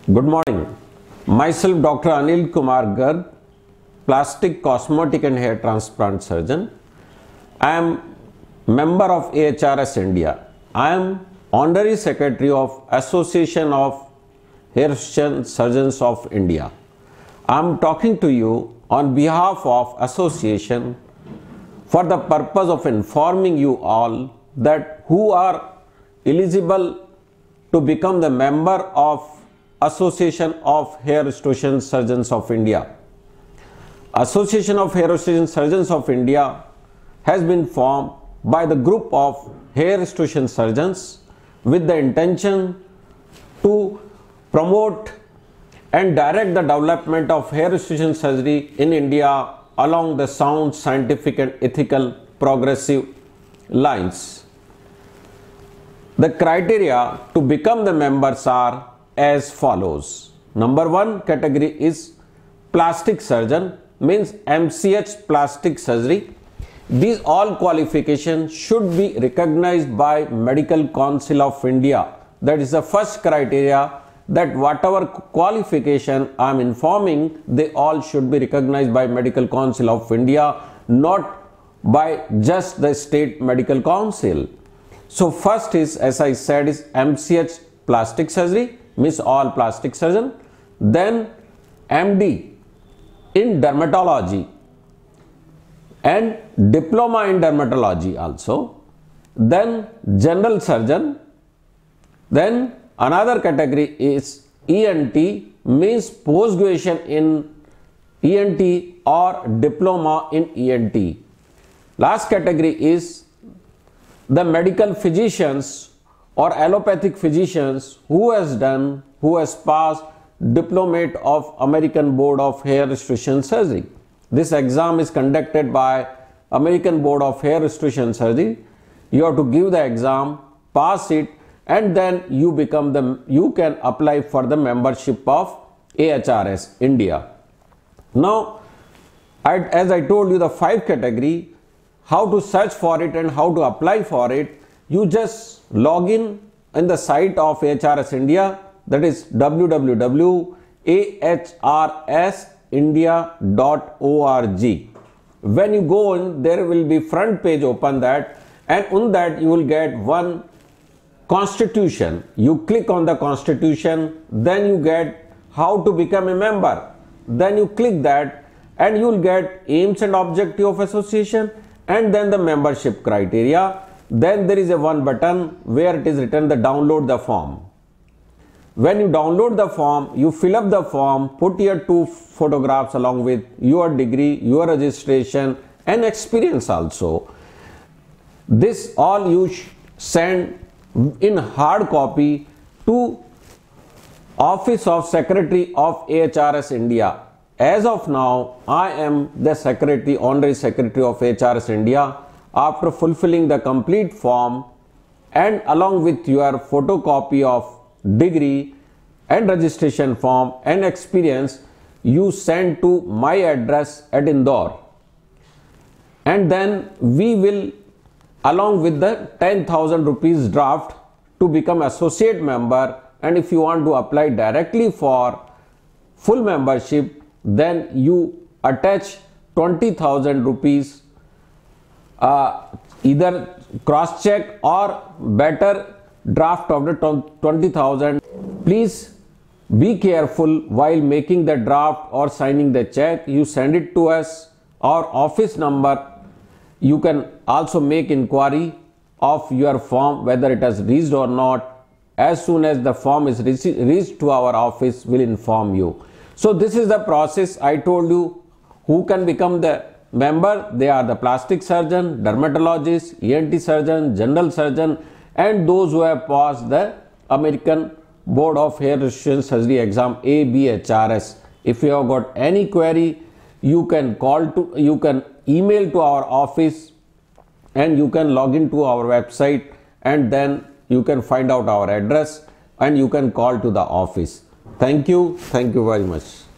Good morning. Myself Dr. Anil Kumar Garg, plastic, cosmetic and hair transplant surgeon. I am member of AHRS India. I am honorary secretary of Association of Hair Surgeons of India. I am talking to you on behalf of association for the purpose of informing you all that who are eligible to become the member of Association of Hair Restoration Surgeons of India. Association of Hair Restoration Surgeons of India has been formed by the group of hair restoration surgeons with the intention to promote and direct the development of hair restoration surgery in India along the sound, scientific and ethical progressive lines. The criteria to become the members are as follows. Number one category is plastic surgeon, means MCH plastic surgery. These all qualifications should be recognized by Medical Council of India. That is the first criteria, that whatever qualification I am informing, they all should be recognized by Medical Council of India, not by just the state medical council. So first is, as I said, is MCH plastic surgery, means all plastic surgeon. Then MD in dermatology and diploma in dermatology also. Then general surgeon. Then another category is ENT, means post graduation in ENT or diploma in ENT. Last category is the medical physicians or allopathic physicians who has passed diplomate of American Board of Hair Restoration Surgery. This exam is conducted by American Board of Hair Restoration Surgery. You have to give the exam, pass it, and then you can apply for the membership of AHRS India. Now, as I told you, the 5 category, how to search for it and how to apply for it, you just log in the site of AHRS India, that is www.ahrsindia.org. When you go in, there will be front page open that, and on that you will get one constitution. You click on the constitution, then you get how to become a member. Then you click that and you will get aims and objective of association and then the membership criteria. Then there is a one button where it is written the download the form. When you download the form, you fill up the form, put your 2 photographs along with your degree, your registration and experience also. This all you send in hard copy to Office of Secretary of AHRS India. As of now, I am the secretary, honorary secretary of AHRS India. After fulfilling the complete form and along with your photocopy of degree and registration form and experience, you send to my address at Indore, and then we will, along with the 10,000 rupees draft to become associate member, and if you want to apply directly for full membership, then you attach 20,000 rupees either cross check or better draft of the 20,000. Please be careful while making the draft or signing the check. You send it to us. Our office number, you can also make inquiry of your form whether it has reached or not. As soon as the form is reached to our office, we'll inform you. So this is the process. I told you who can become the member. They are the plastic surgeon, dermatologist, ENT surgeon, general surgeon and those who have passed the American Board of Hair Restoration Surgery exam ABHRS. If you have got any query, you can email to our office and you can log into our website and then you can find out our address and you can call to the office. Thank you very much.